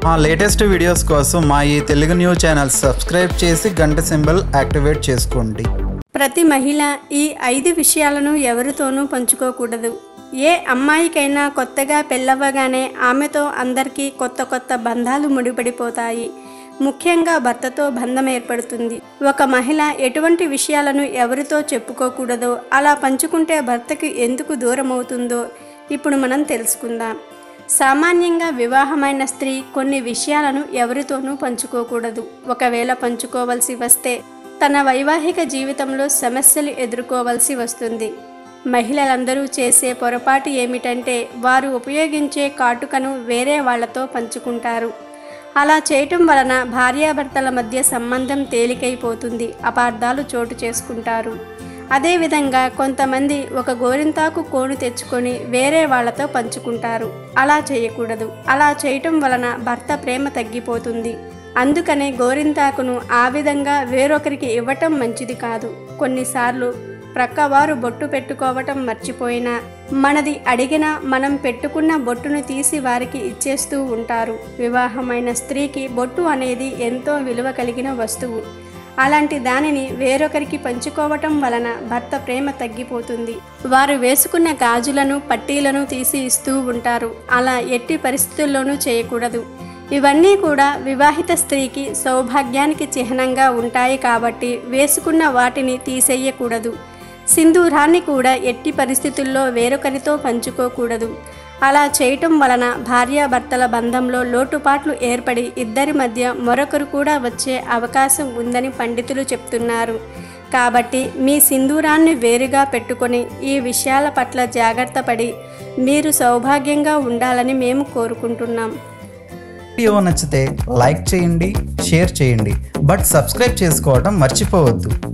మా latest videos కోసం మా ఈ తెలుగు న్యూస్ ఛానల్ సబ్స్క్రైబ్ చేసి గంట సింబల్ యాక్టివేట్ చేసుకోండి. ప్రతి మహిళ ఈ 5 విషయాలను ఎవరితోనూ పంచుకోకూడదు. ఏ అమ్మాయికైనా కొత్తగా పెళ్ళవ్వగానే ఆమెతో అందరికీ కొత్త బంధాలు ముడిపడిపోతాయి. ముఖ్యంగా భర్తతో బంధం ఏర్పడుతుంది. ఒక మహిళ ఎటువంటి విషయాలను ఎవరితో చెప్పుకోకూడదో, అలా పంచుకుంటే భర్తకి ఎందుకు దూరం అవుతుందో ఇప్పుడు మనం తెలుసుకుందాం. సామాన్యంగా వివాహమైన స్త్రీ కొన్ని విషయాలను ఎవరితోనూ పంచుకోకూడదు. ఒకవేళ పంచుకోవలసి వస్తే తన వైవాహిక జీవితంలో సమస్యలు ఎదుర్కోవలసి వస్తుంది. మహిళలందరూ చేసే పొరపాటు ఏమిటంటే వారు ఉపయోగించే కాటుకను వేరే వాళ్లతో పంచుకుంటారు. అలా చేయటం వలన భార్యాభర్తల మధ్య సంబంధం తేలికైపోతుంది, అపార్థాలు చోటు చేసుకుంటారు. అదేవిధంగా కొంతమంది ఒక గోరింతాకు కోను తెచ్చుకొని వేరే వాళ్లతో పంచుకుంటారు. అలా చేయకూడదు. అలా చేయటం వలన భర్త ప్రేమ తగ్గిపోతుంది. అందుకనే గోరింతాకును ఆ విధంగా వేరొకరికి ఇవ్వటం మంచిది కాదు. కొన్నిసార్లు ప్రక్కవారు బొట్టు పెట్టుకోవటం మర్చిపోయినా మనది అడిగినా మనం పెట్టుకున్న బొట్టును తీసి వారికి ఇచ్చేస్తూ ఉంటారు. వివాహమైన స్త్రీకి బొట్టు అనేది ఎంతో విలువ కలిగిన వస్తువు. అలాంటి దానిని వేరొకరికి పంచుకోవటం వలన భర్త ప్రేమ తగ్గిపోతుంది. వారు వేసుకున్న గాజులను పట్టీలను తీసి ఇస్తూ ఉంటారు. అలా ఎట్టి పరిస్థితుల్లోనూ చేయకూడదు. ఇవన్నీ కూడా వివాహిత స్త్రీకి సౌభాగ్యానికి చిహ్నంగా ఉంటాయి కాబట్టి వేసుకున్న వాటిని తీసేయకూడదు. సింధూరాన్ని కూడా ఎట్టి పరిస్థితుల్లో వేరొకరితో పంచుకోకూడదు. అలా చేయటం వలన భార్యాభర్తల బంధంలో లోటుపాట్లు ఏర్పడి ఇద్దరి మధ్య మరొకరు కూడా వచ్చే అవకాశం ఉందని పండితులు చెప్తున్నారు. కాబట్టి మీ సింధూరాన్ని వేరుగా పెట్టుకొని ఈ విషయాల పట్ల జాగ్రత్త పడి మీరు సౌభాగ్యంగా ఉండాలని మేము కోరుకుంటున్నాం. వీడియో నచ్చితే లైక్ చేయండి, షేర్ చేయండి, బట్ సబ్స్క్రైబ్ చేసుకోవడం మర్చిపోవద్దు.